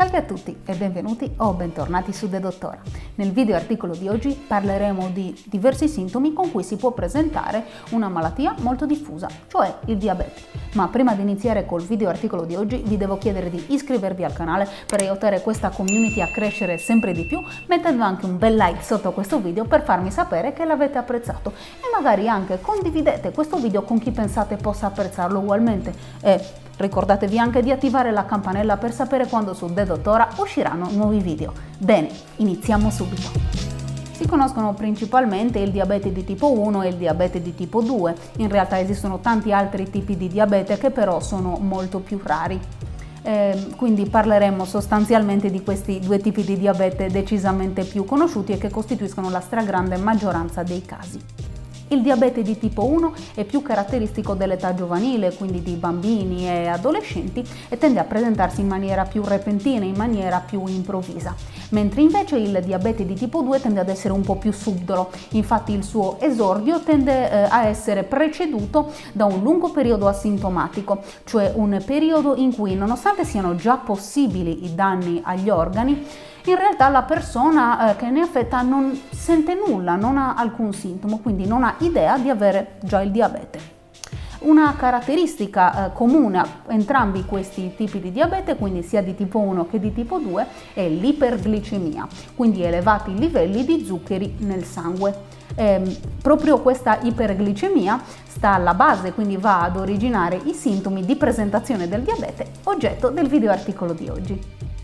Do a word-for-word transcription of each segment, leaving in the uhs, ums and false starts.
Salve a tutti e benvenuti o bentornati su The Dottora. Nel video articolo di oggi parleremo di diversi sintomi con cui si può presentare una malattia molto diffusa, cioè il diabete. Ma prima di iniziare col video articolo di oggi vi devo chiedere di iscrivervi al canale per aiutare questa community a crescere sempre di più, mettendo anche un bel like sotto questo video per farmi sapere che l'avete apprezzato e magari anche condividete questo video con chi pensate possa apprezzarlo ugualmente. E ricordatevi anche di attivare la campanella per sapere quando su The Dottora usciranno nuovi video. Bene, iniziamo subito. Si conoscono principalmente il diabete di tipo uno e il diabete di tipo due. In realtà esistono tanti altri tipi di diabete che però sono molto più rari. Eh, quindi parleremo sostanzialmente di questi due tipi di diabete decisamente più conosciuti e che costituiscono la stragrande maggioranza dei casi. Il diabete di tipo uno è più caratteristico dell'età giovanile, quindi di bambini e adolescenti, e tende a presentarsi in maniera più repentina, in maniera più improvvisa, mentre invece il diabete di tipo due tende ad essere un po' più subdolo. Infatti il suo esordio tende eh, a essere preceduto da un lungo periodo asintomatico, cioè un periodo in cui, nonostante siano già possibili i danni agli organi, in realtà la persona eh, che ne è affetta non sente nulla, non ha alcun sintomo, quindi non ha idea di avere già il diabete. Una caratteristica eh, comune a entrambi questi tipi di diabete, quindi sia di tipo uno che di tipo due, è l'iperglicemia, quindi elevati livelli di zuccheri nel sangue. Eh, proprio questa iperglicemia sta alla base, quindi va ad originare i sintomi di presentazione del diabete, oggetto del video articolo di oggi.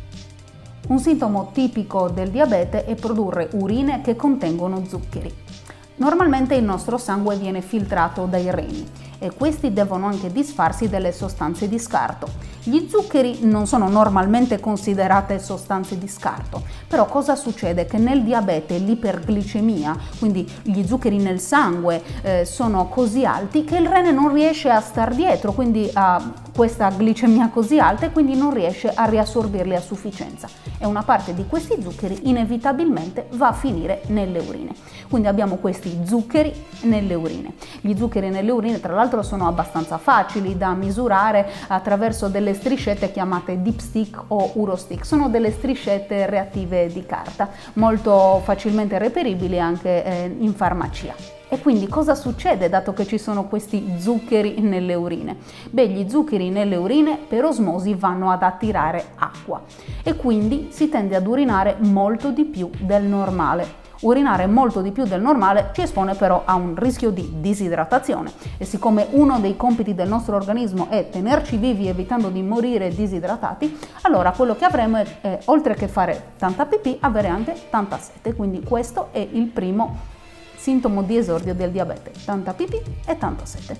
Un sintomo tipico del diabete è produrre urine che contengono zuccheri. Normalmente il nostro sangue viene filtrato dai reni e questi devono anche disfarsi delle sostanze di scarto. Gli zuccheri non sono normalmente considerate sostanze di scarto, però cosa succede? Che nel diabete l'iperglicemia, quindi gli zuccheri nel sangue, eh, sono così alti che il rene non riesce a star dietro, quindi a questa glicemia così alta, e quindi non riesce a riassorbirli a sufficienza e una parte di questi zuccheri inevitabilmente va a finire nelle urine. Quindi abbiamo questi zuccheri nelle urine. Gli zuccheri nelle urine tra l'altro sono abbastanza facili da misurare attraverso delle striscette chiamate dipstick o urostick. Sono delle striscette reattive di carta, molto facilmente reperibili anche eh, in farmacia. E quindi cosa succede dato che ci sono questi zuccheri nelle urine? Beh, gli zuccheri nelle urine per osmosi vanno ad attirare acqua e quindi si tende ad urinare molto di più del normale. Urinare molto di più del normale ci espone però a un rischio di disidratazione e siccome uno dei compiti del nostro organismo è tenerci vivi evitando di morire disidratati, allora quello che avremo è, è oltre che fare tanta pipì, avere anche tanta sete. Quindi questo è il primo sintomo di esordio del diabete: tanta pipì e tanta sete.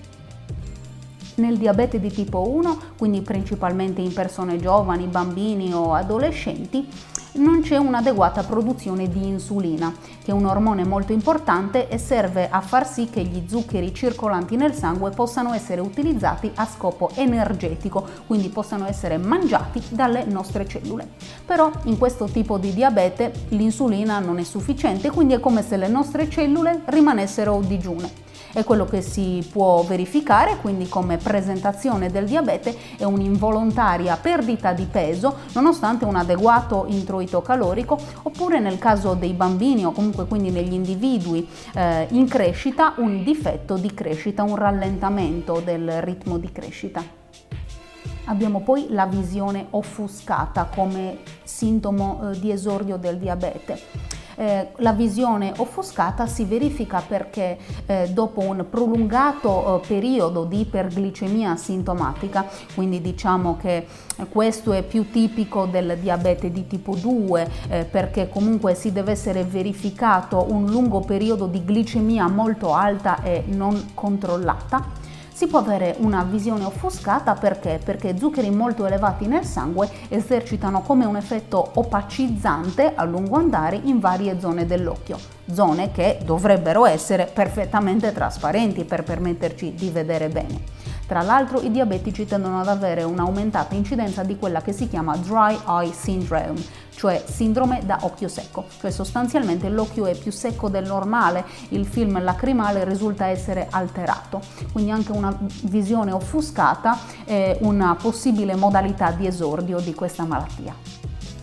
Nel diabete di tipo uno, quindi principalmente in persone giovani, bambini o adolescenti, non c'è un'adeguata produzione di insulina, che è un ormone molto importante e serve a far sì che gli zuccheri circolanti nel sangue possano essere utilizzati a scopo energetico, quindi possano essere mangiati dalle nostre cellule. Però in questo tipo di diabete l'insulina non è sufficiente, quindi è come se le nostre cellule rimanessero digiune. E quello che si può verificare quindi come presentazione del diabete è un'involontaria perdita di peso nonostante un adeguato introito calorico, oppure nel caso dei bambini o comunque quindi negli individui eh, in crescita un difetto di crescita, un rallentamento del ritmo di crescita. Abbiamo poi la visione offuscata come sintomo eh, di esordio del diabete. Eh, la visione offuscata si verifica perché eh, dopo un prolungato eh, periodo di iperglicemia sintomatica, quindi diciamo che questo è più tipico del diabete di tipo due eh, perché comunque si deve essere verificato un lungo periodo di glicemia molto alta e non controllata. Si può avere una visione offuscata perché? Perché zuccheri molto elevati nel sangue esercitano come un effetto opacizzante a lungo andare in varie zone dell'occhio, zone che dovrebbero essere perfettamente trasparenti per permetterci di vedere bene. Tra l'altro i diabetici tendono ad avere un'aumentata incidenza di quella che si chiama dry eye syndrome, cioè sindrome da occhio secco, cioè sostanzialmente l'occhio è più secco del normale, il film lacrimale risulta essere alterato, quindi anche una visione offuscata è una possibile modalità di esordio di questa malattia.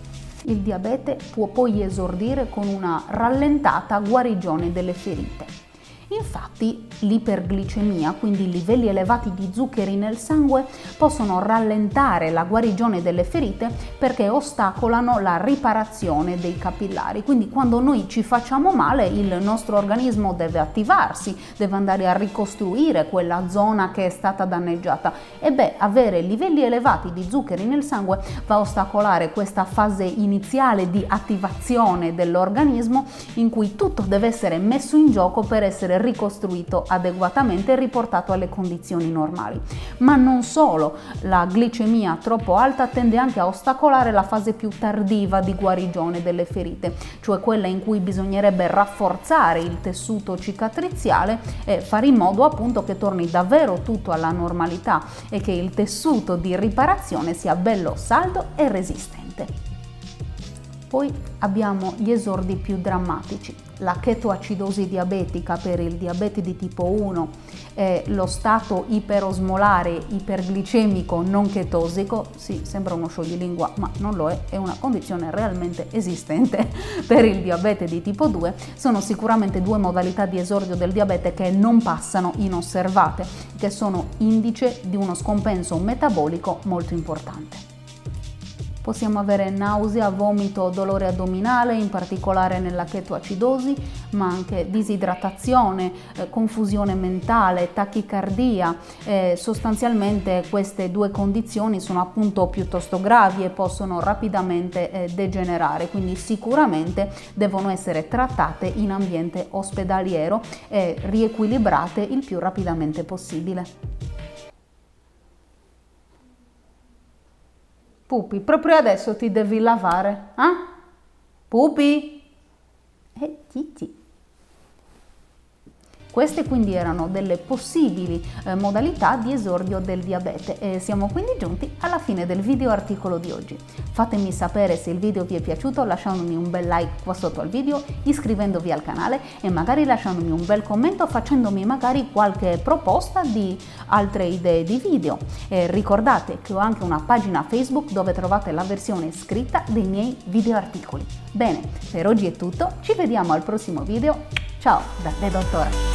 Il diabete può poi esordire con una rallentata guarigione delle ferite. Infatti l'iperglicemia, quindi livelli elevati di zuccheri nel sangue, possono rallentare la guarigione delle ferite perché ostacolano la riparazione dei capillari. Quindi quando noi ci facciamo male il nostro organismo deve attivarsi, deve andare a ricostruire quella zona che è stata danneggiata e beh, avere livelli elevati di zuccheri nel sangue va a ostacolare questa fase iniziale di attivazione dell'organismo in cui tutto deve essere messo in gioco per essere ricostruito adeguatamente e riportato alle condizioni normali. Ma non solo, la glicemia troppo alta tende anche a ostacolare la fase più tardiva di guarigione delle ferite, cioè quella in cui bisognerebbe rafforzare il tessuto cicatriziale e fare in modo appunto che torni davvero tutto alla normalità e che il tessuto di riparazione sia bello saldo e resistente. Poi abbiamo gli esordi più drammatici, la chetoacidosi diabetica per il diabete di tipo uno, eh, lo stato iperosmolare iperglicemico non chetosico, sì, sembra uno scioglilingua ma non lo è, è una condizione realmente esistente per il diabete di tipo due, sono sicuramente due modalità di esordio del diabete che non passano inosservate, che sono indice di uno scompenso metabolico molto importante. Possiamo avere nausea, vomito, dolore addominale, in particolare nella chetoacidosi, ma anche disidratazione, eh, confusione mentale, tachicardia. Eh, sostanzialmente queste due condizioni sono appunto piuttosto gravi e possono rapidamente eh, degenerare, quindi sicuramente devono essere trattate in ambiente ospedaliero e riequilibrate il più rapidamente possibile. Pupi, proprio adesso ti devi lavare, eh? Pupi? Eh, Titi. Queste quindi erano delle possibili eh, modalità di esordio del diabete e siamo quindi giunti alla fine del video articolo di oggi. Fatemi sapere se il video vi è piaciuto lasciandomi un bel like qua sotto al video, iscrivendovi al canale e magari lasciandomi un bel commento, facendomi magari qualche proposta di altre idee di video. E ricordate che ho anche una pagina Facebook dove trovate la versione scritta dei miei video articoli. Bene, per oggi è tutto, ci vediamo al prossimo video. Ciao da The Dottora!